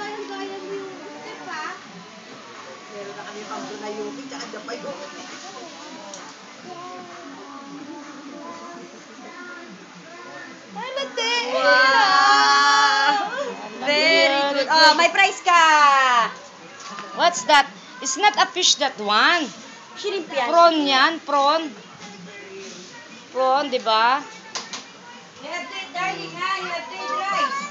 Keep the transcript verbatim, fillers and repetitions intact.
gayang-gaya mo yung step, ha? Meron na kami pang na yuki, tsaka dyan pa yuki. Halate! Wow! Very good. Oh, may prize ka! What's that? It's not a fish, that one. Shrimp yan. Prawn yan, prawn. Prawn, di ba? You have to eat, darling, ha? You have to eat rice.